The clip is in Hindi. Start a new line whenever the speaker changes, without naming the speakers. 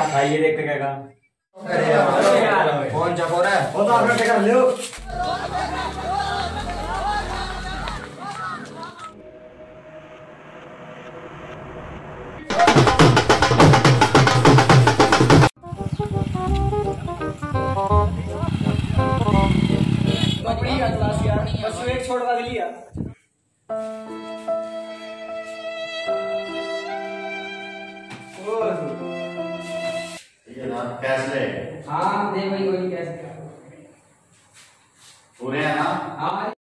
खाइए देख के क्या
अरे यार कौन चकोर है
वो तो आपने कर लियो। बस एक छोड़ वाली लिया।
ये ना कैसे?
हाँ दे भाई वही कैसे
पूरे हैं ना?
हाँ।